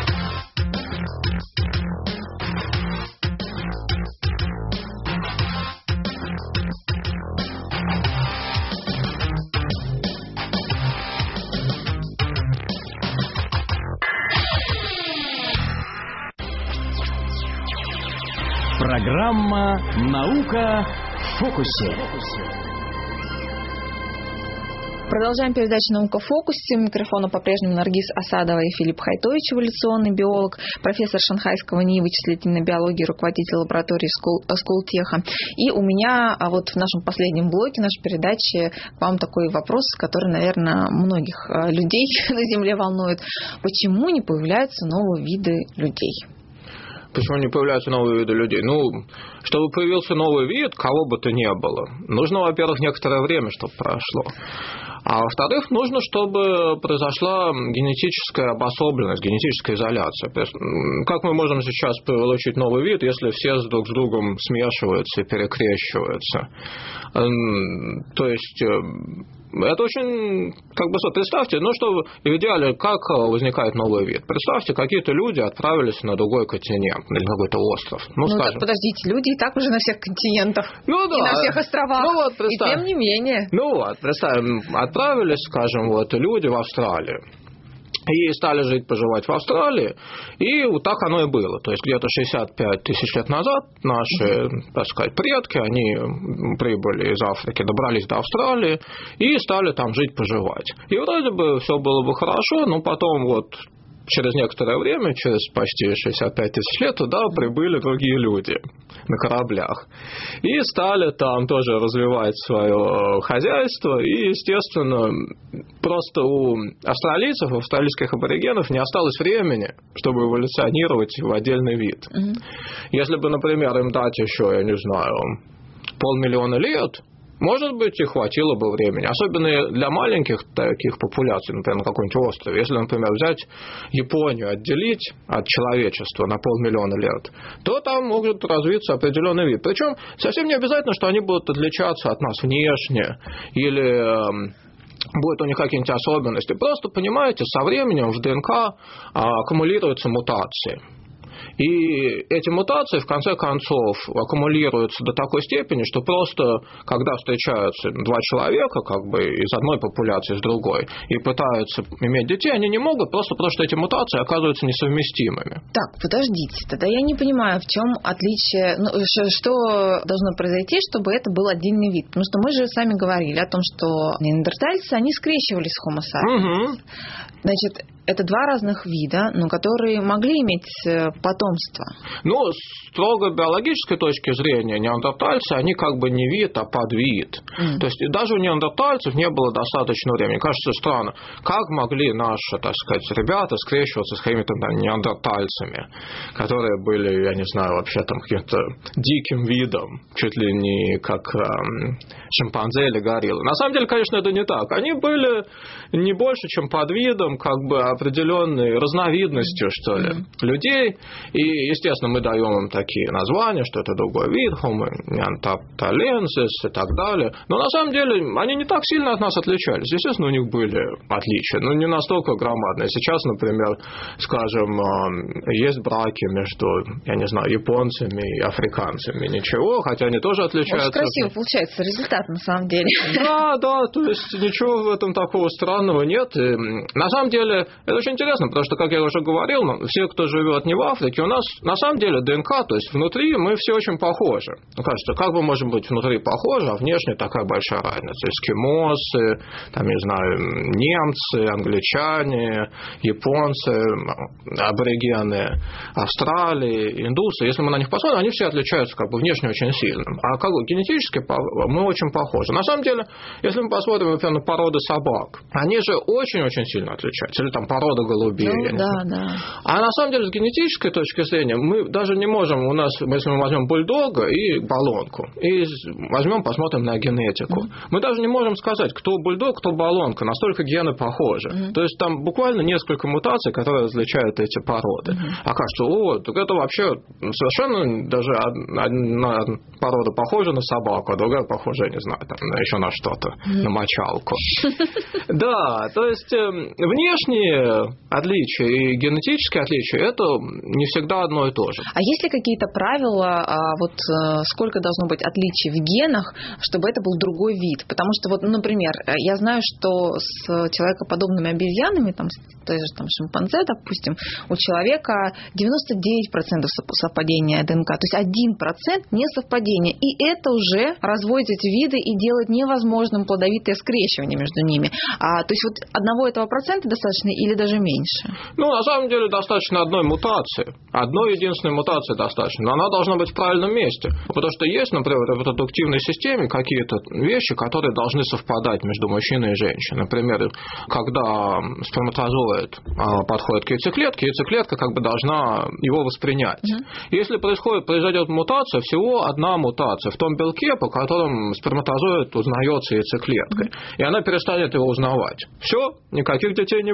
Программа «Наука в фокусе». Продолжаем передачу «Наука в фокусе». У микрофона по-прежнему Наргиз Асадова и Филипп Хайтович, эволюционный биолог, профессор Шанхайского НИИ вычислительной биологии, руководитель лаборатории Сколтеха. И у меня а вот в нашем последнем блоке нашей передачи к вам такой вопрос, который, наверное, многих людей на Земле волнует. Почему не появляются новые виды людей? Почему не появляются новые виды людей? Ну, чтобы появился новый вид, кого бы то ни было, нужно, во-первых, некоторое время, чтобы прошло. А во-вторых, нужно, чтобы произошла генетическая обособленность, генетическая изоляция. То есть, как мы можем сейчас получить новый вид, если все друг с другом смешиваются и перекрещиваются? То есть это очень, как бы, представьте, ну, что в идеале, как возникает новый вид. Представьте, какие-то люди отправились на другой континент, на какой-то остров. Ну, ну скажем. так подождите, люди и так уже на всех континентах, ну, да. и на всех островах, ну, вот, и тем не менее. Ну вот, представим, отправились, скажем, вот люди в Австралию. И стали жить, поживать в Австралии, и вот так оно и было. То есть где-то шестьдесят пять тысяч лет назад наши, так сказать, предки, они прибыли из Африки, добрались до Австралии и стали там жить, поживать. И вроде бы все было бы хорошо, но потом вот через некоторое время, через почти шестьдесят пять тысяч лет, туда прибыли другие люди на кораблях. И стали там тоже развивать свое хозяйство. И, естественно, просто у австралийцев, у австралийских аборигенов не осталось времени, чтобы эволюционировать в отдельный вид. Mm-hmm. Если бы, например, им дать еще, я не знаю, полмиллиона лет, может быть, и хватило бы времени. Особенно для маленьких таких популяций, например, на каком-нибудь острове. Если, например, взять Японию, отделить от человечества на полмиллиона лет, то там может развиться определенный вид. Причем совсем не обязательно, что они будут отличаться от нас внешне или будут у них какие-нибудь особенности. Просто, понимаете, со временем в ДНК аккумулируются мутации. И эти мутации, в конце концов, аккумулируются до такой степени, что просто, когда встречаются два человека, как бы из одной популяции с другой, и пытаются иметь детей, они не могут, просто потому что эти мутации оказываются несовместимыми. Так, подождите, тогда я не понимаю, в чем отличие, ну, что должно произойти, чтобы это был отдельный вид. Потому что мы же сами говорили о том, что неандертальцы, они скрещивались с Homo sapiens. Угу. Значит, это два разных вида, но которые могли иметь потомство. Ну, с строго биологической точки зрения, неандертальцы, они как бы не вид, а подвид. Mm. То есть даже у неандертальцев не было достаточно времени. Кажется странно, как могли наши, так сказать, ребята скрещиваться с какими-то там неандертальцами, которые были, я не знаю, вообще там каким-то диким видом, чуть ли не как эм, шимпанзе или гориллы. На самом деле, конечно, это не так. Они были не больше, чем подвидом, как бы определенной разновидностью, что ли, mm-hmm. людей. И, естественно, мы даем им такие названия, что это другой вид, Homo neanderthalensis и так далее. Но на самом деле они не так сильно от нас отличались. Естественно, у них были отличия, но не настолько громадные. Сейчас, например, скажем, есть браки между, я не знаю, японцами и африканцами. Ничего, хотя они тоже отличаются. Очень красиво получается результат, на самом деле. Да, да, то есть ничего в этом такого странного нет. И, на самом деле, это очень интересно, потому что, как я уже говорил, все, кто живет не в Африке, у нас на самом деле ДНК, то есть внутри мы все очень похожи. Кажется, как мы можем быть внутри похожи, а внешне такая большая разница. Эскимосы, там, не знаю, немцы, англичане, японцы, аборигены Австралии, индусы. Если мы на них посмотрим, они все отличаются как бы внешне очень сильно. А как бы генетически мы очень похожи. На самом деле, если мы посмотрим, например, на породы собак, они же очень-очень сильно отличаются. Или там порода голубей. Ну, да, да. А на самом деле, с генетической точки зрения, мы даже не можем, у нас, если мы возьмем бульдога и баллонку, и возьмем, посмотрим на генетику, mm-hmm. мы даже не можем сказать, кто бульдог, кто баллонка, настолько гены похожи. Mm-hmm. То есть там буквально несколько мутаций, которые различают эти породы. Mm-hmm. А кажется, о, так это вообще совершенно даже одна порода похожа на собаку, а другая похожа, я не знаю, там, еще на что-то, mm-hmm. на мочалку. Да, то есть внешние отличия и генетические отличия – это не всегда одно и то же. А есть ли какие-то правила, вот сколько должно быть отличий в генах, чтобы это был другой вид? Потому что, вот, например, я знаю, что с человекоподобными обезьянами, там, с той же там, шимпанзе, допустим, у человека девяносто девять процентов совпадения ДНК, то есть один процент несовпадения. И это уже разводит эти виды и делает невозможным плодовитое скрещивание между ними. А, то есть вот одного этого процента достаточно или даже меньше? Ну, на самом деле, достаточно одной мутации. Одной единственной мутации достаточно. Но она должна быть в правильном месте. Потому что есть, например, в репродуктивной системе какие-то вещи, которые должны совпадать между мужчиной и женщиной. Например, когда сперматозоид подходит к яйцеклетке, яйцеклетка как бы должна его воспринять. Mm-hmm. Если происходит, произойдет мутация, всего одна мутация в том белке, по которому сперматозоид узнается яйцеклеткой. Mm-hmm. И она перестанет его узнавать. Все, никаких детей не будет.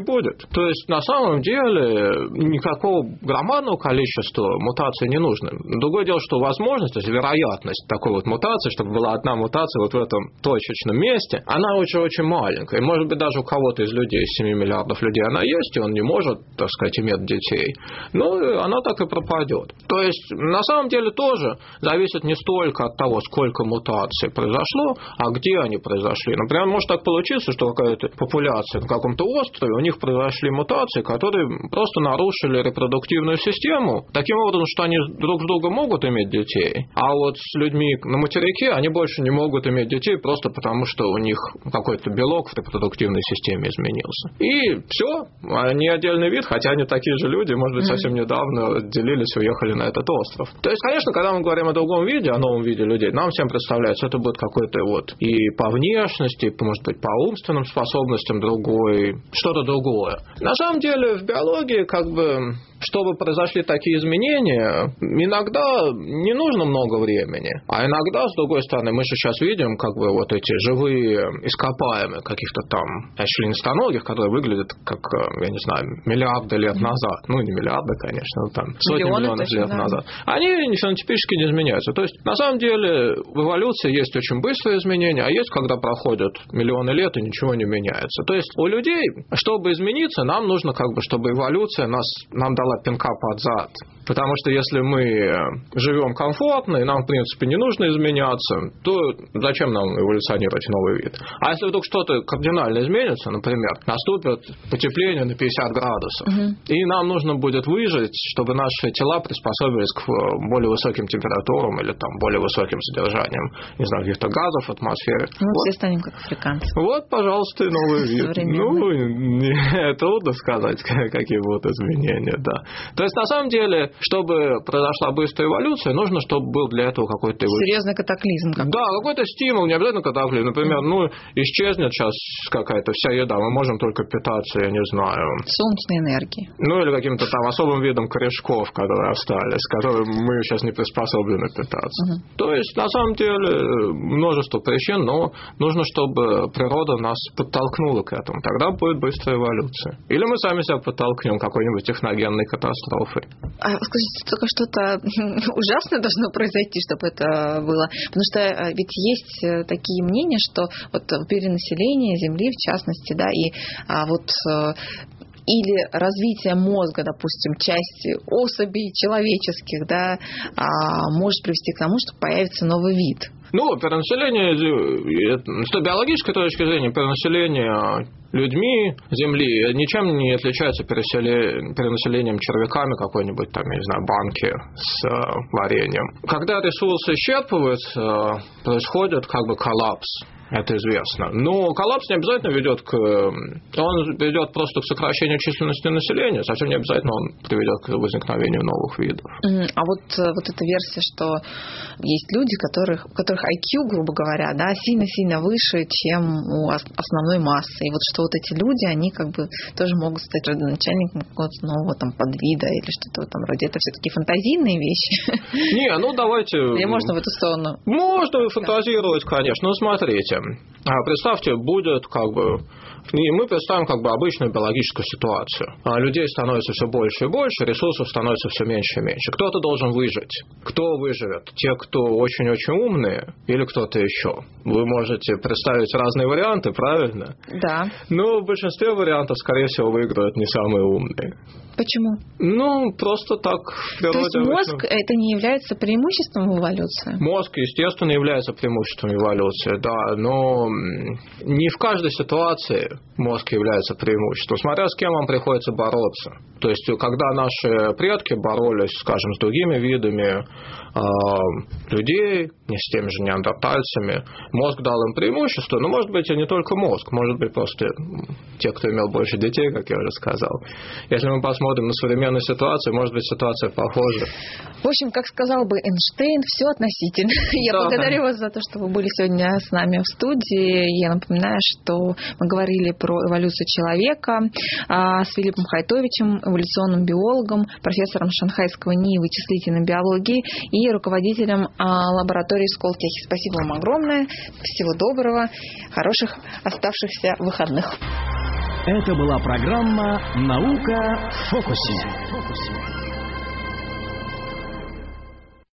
То есть, на самом деле, никакого громадного количества мутаций не нужно. Другое дело, что возможность, то есть вероятность такой вот мутации, чтобы была одна мутация вот в этом точечном месте, она очень-очень маленькая. И, может быть, даже у кого-то из людей, из семи миллиардов людей она есть, и он не может, так сказать, иметь детей. Ну, она так и пропадет. То есть, на самом деле, тоже зависит не столько от того, сколько мутаций произошло, а где они произошли. Например, может так получиться, что какая-то популяция на каком-то острове, у них произошли мутации, которые просто нарушили репродуктивную систему, таким образом, что они друг с другом могут иметь детей, а вот с людьми на материке они больше не могут иметь детей просто потому, что у них какой-то белок в репродуктивной системе изменился. И все, они отдельный вид, хотя они такие же люди, может быть, совсем недавно отделились и уехали на этот остров. То есть, конечно, когда мы говорим о другом виде, о новом виде людей, нам всем представляется, это будет какой-то вот и по внешности, и, может быть, по умственным способностям другой, что-то другое. На самом деле, в биологии, как бы, чтобы произошли такие изменения, иногда не нужно много времени, а иногда, с другой стороны, мы же сейчас видим, как бы, вот эти живые ископаемые каких-то там членистоногих, которые выглядят как, я не знаю, миллиарды лет назад. Ну, не миллиарды, конечно, но там сотни Миллионы миллионов лет да. назад. Они фенотипически не изменяются. То есть, на самом деле, в эволюции есть очень быстрые изменения, а есть, когда проходят миллионы лет и ничего не меняется. То есть, у людей, чтобы измениться, нам нужно, как бы, чтобы эволюция нас, нам дала пинка под зад. Потому что если мы живем комфортно, и нам, в принципе, не нужно изменяться, то зачем нам эволюционировать новый вид? А если вдруг что-то кардинально изменится, например, наступит потепление на пятьдесят градусов, угу. и нам нужно будет выжить, чтобы наши тела приспособились к более высоким температурам или там, более высоким содержанием, не знаю, каких-то газов в атмосфере. Мы вот. все станем как африканцы. Вот, пожалуйста, и новый вид. Ну, не, трудно сказать, какие будут изменения, да. То есть, на самом деле, чтобы произошла быстрая эволюция, нужно, чтобы был для этого какой-то... Серьезный катаклизм. Какой-то. Да, какой-то стимул, не обязательно катаклизм. Например, ну, исчезнет сейчас какая-то вся еда, мы можем только питаться, я не знаю... Солнечной энергией. Ну, или каким-то там особым видом корешков, которые остались, которым мы сейчас не приспособлены питаться. Угу. То есть, на самом деле, множество причин, но нужно, чтобы природа нас подтолкнула к этому. Тогда будет быстрая эволюция. Или мы сами себя подтолкнем какой-нибудь техногенной катастрофой. А скажите, только что-то ужасное должно произойти, чтобы это было? Потому что ведь есть такие мнения, что вот перенаселение Земли, в частности, да, и а, вот... или развитие мозга, допустим, части особей человеческих, да, может привести к тому, что появится новый вид. Ну, перенаселение, с биологической точки зрения, перенаселение людьми Земли ничем не отличается перенаселением червяками какой-нибудь, там, я не знаю, банки с вареньем. Когда ресурсы исчерпываются, происходит как бы коллапс. Это известно. Но коллапс не обязательно ведет к... Он ведет просто к сокращению численности населения. Совсем не обязательно он приведет к возникновению новых видов. А вот, вот эта версия, что есть люди, которых, у которых ай кью, грубо говоря, да, сильно-сильно выше, чем у основной массы. И вот что вот эти люди, они как бы тоже могут стать родоначальником какого-то нового там подвида или что-то в этом роде. Это все-таки фантазийные вещи? Не, ну давайте... Или можно в эту сторону? Можно фантазировать, конечно. Ну, смотрите. Представьте, будет как бы... И мы представим как бы обычную биологическую ситуацию. Людей становится все больше и больше, ресурсов становится все меньше и меньше. Кто-то должен выжить. Кто выживет? Те, кто очень-очень умные, или кто-то еще? Вы можете представить разные варианты, правильно? Да. Но в большинстве вариантов, скорее всего, выиграют не самые умные. Почему? Ну, просто так в природе. То есть мозг обычно... это не является преимуществом в эволюции? Мозг, естественно, является преимуществом эволюции, да, но не в каждой ситуации мозг является преимуществом, смотря с кем вам приходится бороться. То есть, когда наши предки боролись, скажем, с другими видами э, людей, не с теми же неандертальцами, мозг дал им преимущество, но, может быть, и не только мозг, может быть, просто те, кто имел больше детей, как я уже сказал. Если мы посмотрим на современную ситуацию, может быть, ситуация похожа. В общем, как сказал бы Эйнштейн, все относительно. Я да, благодарю вас за то, что вы были сегодня с нами в студии. Я напоминаю, что мы говорили про эволюцию человека с Филиппом Хайтовичем, эволюционным биологом, профессором Шанхайского НИИ вычислительной биологии и руководителем лаборатории Сколтехи. Спасибо вам огромное. Всего доброго. Хороших оставшихся выходных. Это была программа «Наука в фокусе».